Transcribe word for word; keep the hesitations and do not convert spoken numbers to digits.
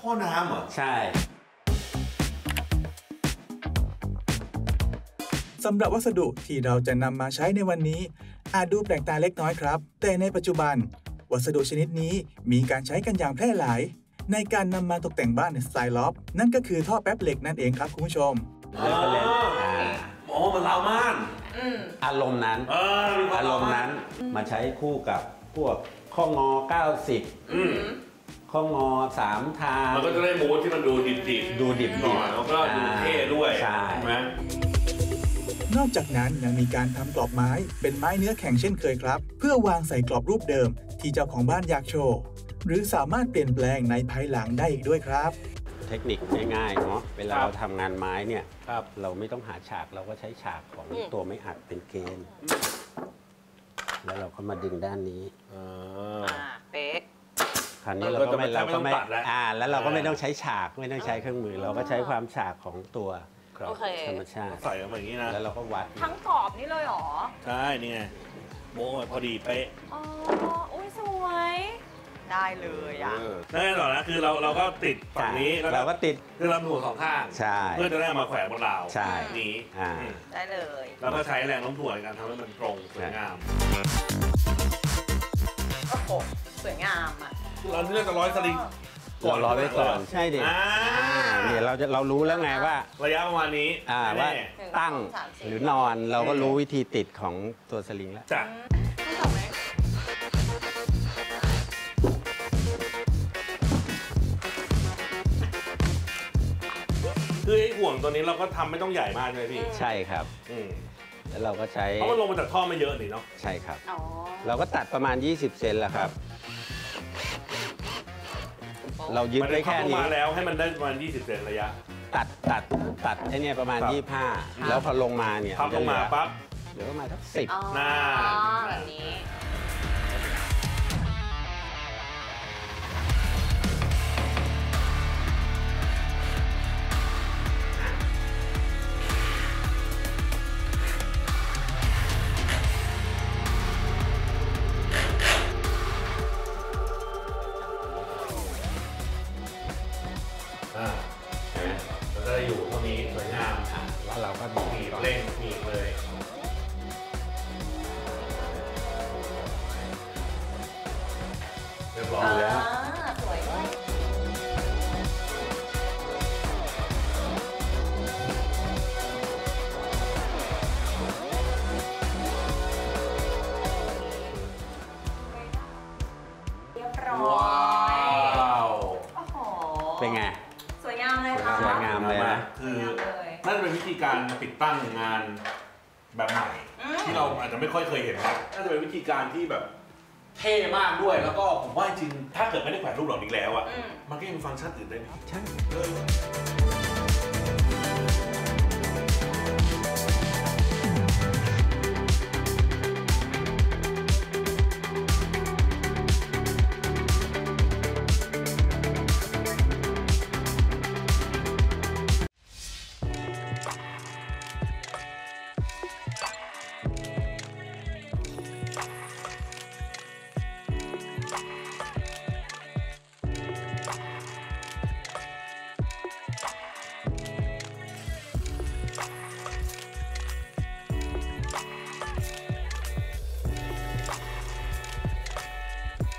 ท่อน้ำเหรอใช่สำหรับวัสดุที่เราจะนำมาใช้ในวันนี้อาจดูแปลกตาเล็กน้อยครับแต่ในปัจจุบันวัสดุชนิดนี้มีการใช้กันอย่างแพร่หลายในการนำมาตกแต่งบ้านในสไตล์ล็อบนั่นก็คือท่อแป๊บเหล็กนั่นเองครับคุณผู้ชมอ๋ออ๋อมันลาวม่านอารมณ์นั้นอารมณ์นั้นมาใช้คู่กับพวกข้องอเก้าสิบข้องอสามทางมันก็จะได้มูดที่มันดูดิบดิบดูดิบหน่อยแล้วก็ดูเท่ด้วยใช่ไหมนอกจากนั้นยังมีการทำกรอบไม้เป็นไม้เนื้อแข็งเช่นเคยครับเพื่อวางใส่กรอบรูปเดิมที่เจ้าของบ้านอยากโชว์หรือสามารถเปลี่ยนแปลงในภายหลังได้อีกด้วยครับเทคนิคง่ายๆเนาะเวลาเราทำงานไม้เนี่ยเราไม่ต้องหาฉากเราก็ใช้ฉากของตัวไม้อัดเป็นเกณฑ์แล้วเราก็มาดึงด้านนี้อ่าเป๊ะคราวนี้เราก็ไม่เราก็ไม่อ่าแล้วเราก็ไม่ต้องใช้ฉากไม่ต้องใช้เครื่องมือเราก็ใช้ความฉากของตัวธรรมชาติใส่ออกมาอย่างนี้นะแล้วเราก็วัดทั้งกรอบนี่เลยหรอใช่นี่ไงโบ้พอดีเป๊ะอ๋ออุ้ยสวยได้เลยอ่ะแน่นอนนะคือเราเราก็ติดฝั่งนี้แล้วเราก็ติดคือลำถ่วงสองข้างใช่เพื่อจะได้มาแขวนบนราวใช่นี้ได้เลยแล้วก็ใช้แรงโน้มถ่วงในการทำให้มันตรงสวยงามโอ้โหสวยงามอ่ะเราเลือกจะร้อยสลิงก่อนรอไว้ก่อนใช่ดิเนี่ยเราจะเรารู้แล้วไงว่าระยะประมาณนี้ว่าตั้งหรือนอนเราก็รู้วิธีติดของตัวสลิงแล้วจ้ะคือไอ้ห่วงตัวนี้เราก็ทำไม่ต้องใหญ่มากเลยพี่ใช่ครับแล้วเราก็ใช้เพราะมันลงมาจากท่อไม่เยอะนี่เนาะใช่ครับเราก็ตัดประมาณยี่สิบเซนแล้วครับเรายึดไว้แค่นี้มาแล้วให้มันได้ประมาณยี่สิบเซนระยะตัดตัดตัดไอ้นี่ประมาณยี่สิบห้าแล้วพอลงมาเนี่ยพับลงมาปั๊บเหลือประมาณสักสิบหน้าแบบนี้เราจะอยู่ตรงนี้สวยงามแล้วเราก็บีบเร่งบีบเลยเรียบร้อยแล้วสวยด้วยเรียบร้อยเป็นไงสวยงามเลยค่ะสวยงามเลยนะคือนั่นเป็นวิธีการติดตั้งงานแบบใหม่ที่เราอาจจะไม่ค่อยเคยเห็นนะน่าจะเป็นวิธีการที่แบบเท่มากด้วยแล้วก็ผมว่าจริงถ้าเกิดไม่ได้แขวนรูปเหล่านี้แล้วอ่ะมันก็ยังมีฟังก์ชันอื่นได้ใช่